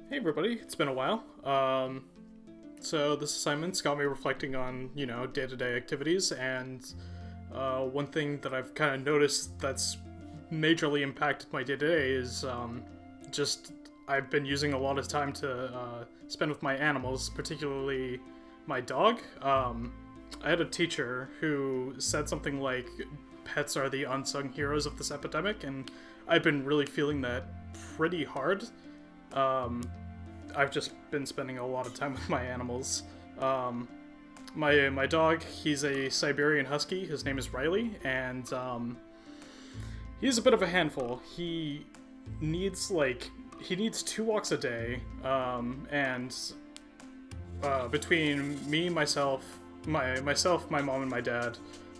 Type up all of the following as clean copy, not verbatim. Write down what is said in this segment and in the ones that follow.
Hey everybody, it's been a while. So this assignment's got me reflecting on, day-to-day activities, and one thing that I've kind of noticed that's majorly impacted my day-to-day is just I've been using a lot of time to spend with my animals, particularly my dog. I had a teacher who said something like, pets are the unsung heroes of this epidemic, and I've been really feeling that pretty hard. I've just been spending a lot of time with my animals. My dog, he's a Siberian Husky. His name is Riley, and he's a bit of a handful. He needs 2 walks a day, and between me, myself, my mom, and my dad,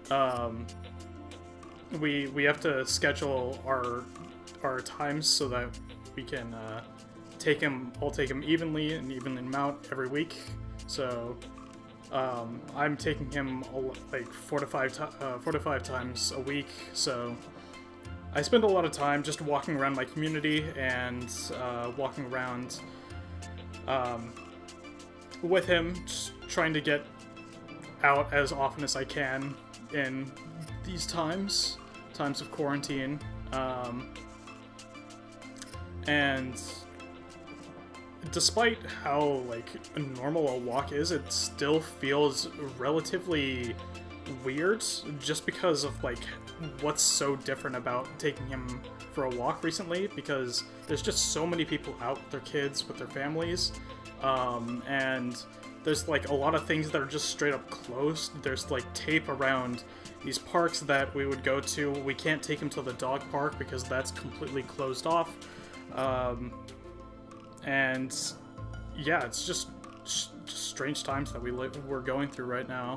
we have to schedule our times so that we can I'll take him evenly and even in amount every week. So I'm taking him like 4 to 5 times a week. So I spend a lot of time just walking around my community and walking around with him, just trying to get out as often as I can in these times of quarantine. And despite how normal a walk is, it still feels relatively weird just because of what's so different about taking him for a walk recently, because there's just so many people out with their kids, with their families, and there's a lot of things that are just straight up closed. There's tape around these parks that we would go to. We can't take him to the dog park because that's completely closed off. And yeah, it's just strange times that we're going through right now.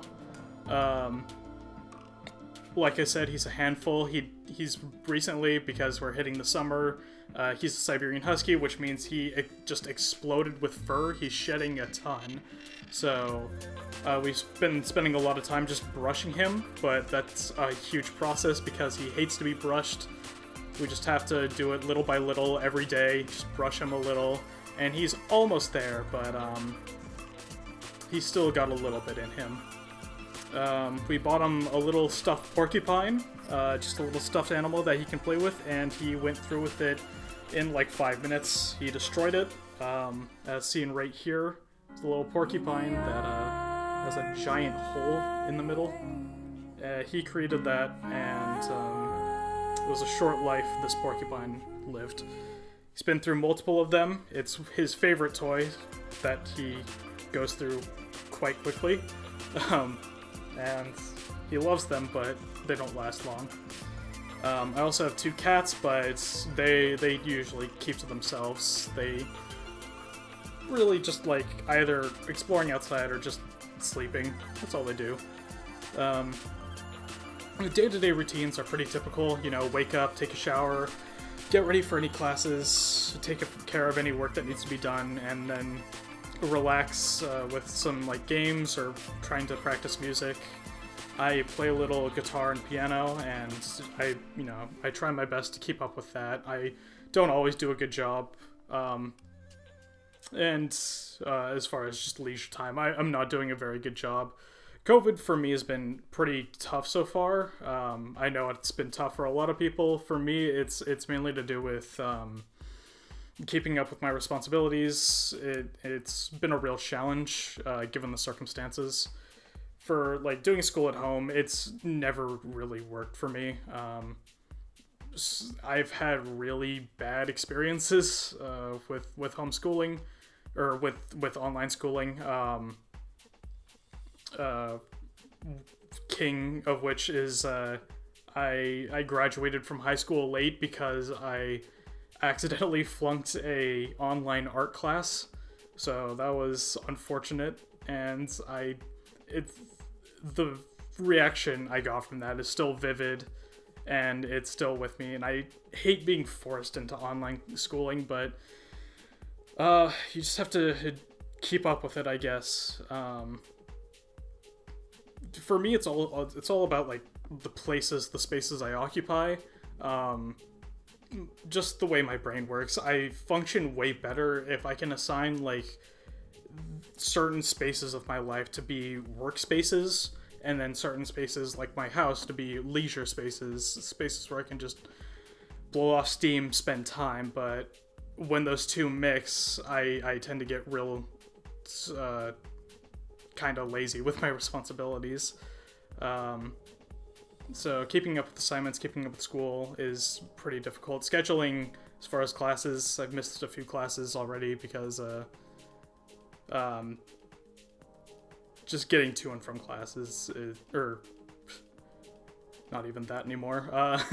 Like I said, he's a handful. He's recently, because we're hitting the summer, he's a Siberian Husky, which means he just exploded with fur. He's shedding a ton. So we've been spending a lot of time just brushing him, but that's a huge process because he hates to be brushed. We just have to do it little by little every day, just brush him a little, and he's almost there, but he's still got a little bit in him. We bought him a little stuffed porcupine, just a little stuffed animal that he can play with, and he went through with it in 5 minutes. He destroyed it, as seen right here. It's a little porcupine that has a giant hole in the middle. He created that, and it was a short life this porcupine lived. He's been through multiple of them. It's his favorite toy that he goes through quite quickly. And he loves them, but they don't last long. I also have 2 cats, but they usually keep to themselves. They really just either exploring outside or just sleeping. That's all they do. The day-to-day routines are pretty typical, wake up, take a shower, get ready for any classes, take care of any work that needs to be done, and then relax with some games or trying to practice music. I play a little guitar and piano, and I try my best to keep up with that. I don't always do a good job, and as far as just leisure time, I'm not doing a very good job. COVID for me has been pretty tough so far. I know it's been tough for a lot of people. For me, it's mainly to do with keeping up with my responsibilities. It's been a real challenge given the circumstances. For doing school at home, it's never really worked for me. I've had really bad experiences with homeschooling or with online schooling. King of which is I graduated from high school late because I accidentally flunked a online art class, so that was unfortunate, and the reaction I got from that is still vivid, and it's still with me, and I hate being forced into online schooling, but you just have to keep up with it, I guess. For me, it's all about the spaces I occupy. just the way my brain works. I function way better if I can assign like certain spaces of my life to be workspaces, and then certain spaces like my house to be leisure spaces where I can just blow off steam, spend time. But when those two mix, I tend to get real kind of lazy with my responsibilities. So keeping up with assignments, keeping up with school is pretty difficult. Scheduling as far as classes, I've missed a few classes already because just getting to and from classes or not even that anymore.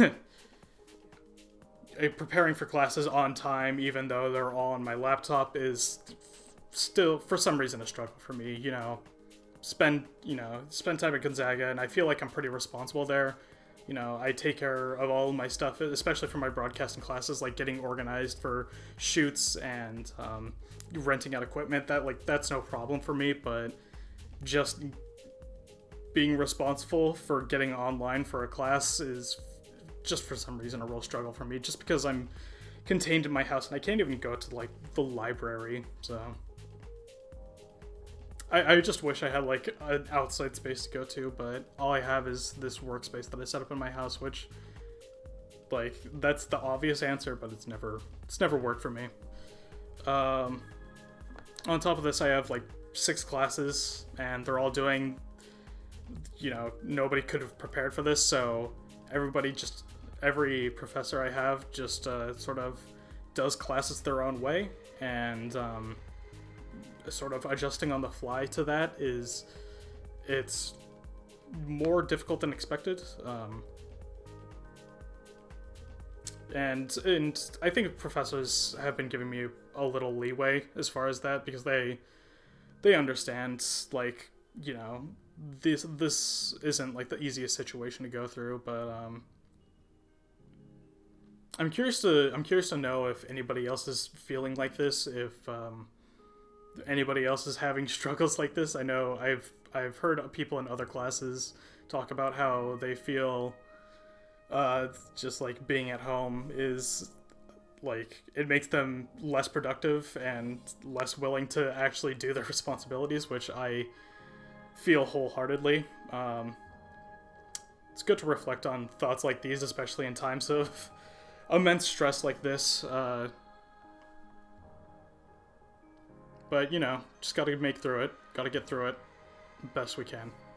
Preparing for classes on time, even though they're all on my laptop, is still for some reason a struggle for me. Spend time at Gonzaga, and I feel like I'm pretty responsible there. I take care of all my stuff, especially for my broadcasting classes, like getting organized for shoots and renting out equipment. That's no problem for me, but just being responsible for getting online for a class is just for some reason a real struggle for me, just because I'm contained in my house and I can't even go to like the library. So I just wish I had like an outside space to go to, but all I have is this workspace that I set up in my house, which, like, that's the obvious answer, but it's never worked for me. On top of this, I have like 6 classes, and they're all doing, nobody could have prepared for this, so every professor I have just sort of does classes their own way, and sort of adjusting on the fly to that it's more difficult than expected. And I think professors have been giving me a little leeway as far as that, because they understand, like, this isn't like the easiest situation to go through, but I'm curious to know if anybody else is feeling like this, if anybody else is having struggles like this. I know I've heard people in other classes talk about how they feel just like being at home is like, it makes them less productive and less willing to actually do their responsibilities, which I feel wholeheartedly. It's good to reflect on thoughts like these, especially in times of immense stress like this. But, just gotta make through it. Gotta get through it best we can.